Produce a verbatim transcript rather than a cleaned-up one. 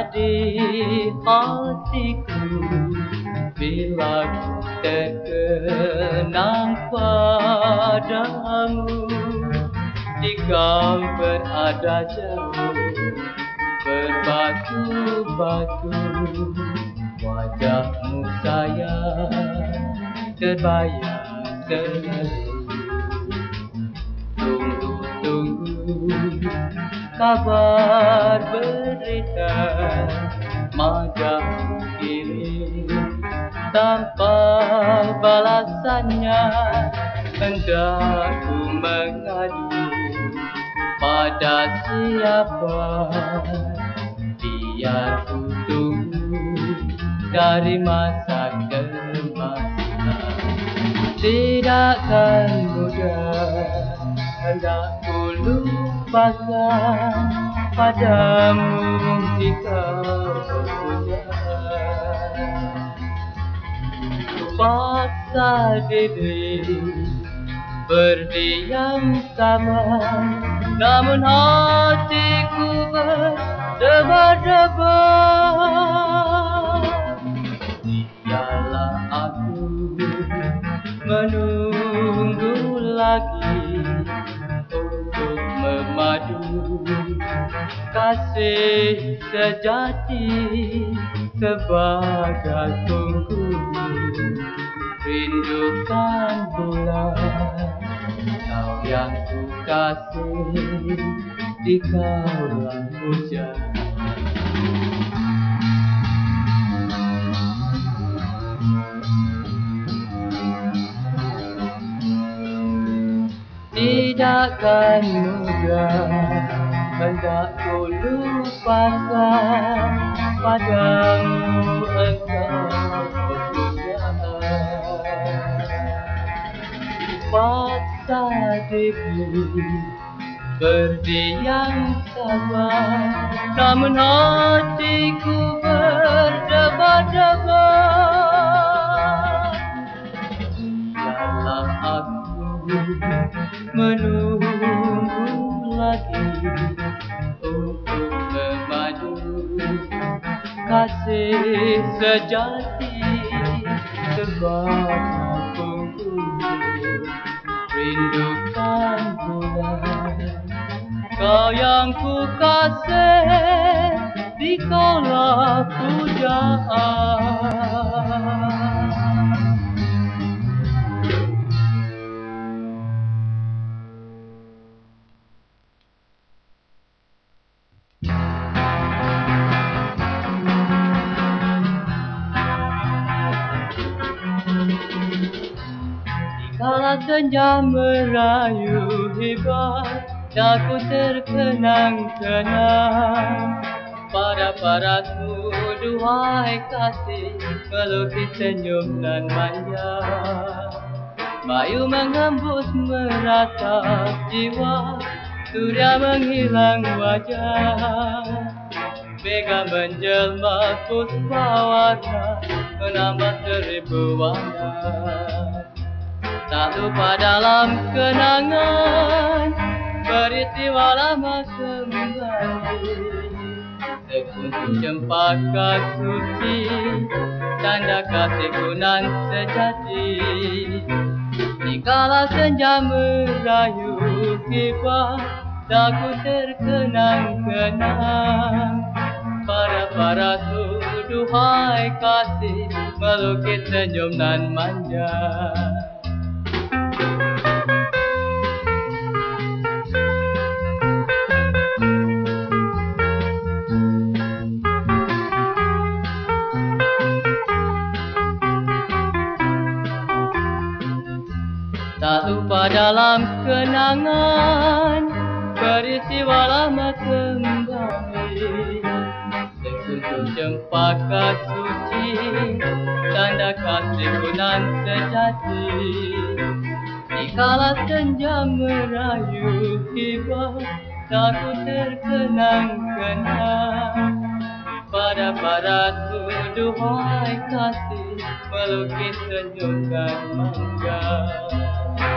di hatiku bila ku terkenang padamu. Jika berada jauh berbatu-batu, wajahmu sayang terbayang selalu. Tunggu-tunggu kabar berita, majamu kirim tanpa balasannya. Hendak ku mengadu pada siapa, biar ku tunggu dari masa ke masa. Tidakkan mudah hendak ku lupakan padamu jika berhujung. Ku paksa diri berdiam sabar, namun hatiku berdebar-debar. Biarlah aku menunggu lagi untuk memadu kasih sejati sebagai penghulu. Rindukan pula kau yang ku kasih di kala hujan. Tidakkan mudah hendak ku lupakan padamu engkau paksa diri berdiam sabar, namun hatiku berdebar-debar. Biarlah aku menunggu lagi untuk memadu kasih sejati sebagai penghulu. Rindukan pula kau yang ku kasih di kala pujaan. Kala senja merayu hebat, aku terkenang-kenang pada parasmu, duhai kasih, melukis senyum nan manja. Bayu menghembus meratap jiwa, surya menghilang wajah. Mega menjelma puspa warna, menambah seribu warna. Tak lupa dalam kenangan peristiwa lama kembali. Sekuntum cempaka suci, tanda kasihku nan sejati. Dikala senja merayu tiba, aku terkenang-kenang pada parasmu, duhai kasih, melukis senyum nan manja. Tak lupa dalam kenangan peristiwa lama kembali. Sekuntum cempaka suci, tanda kasihku nan sejati. Dikala senja merayu tiba, aku terkenang-kenang pada parasmu, duhai kasih, melukis senyum dan manja.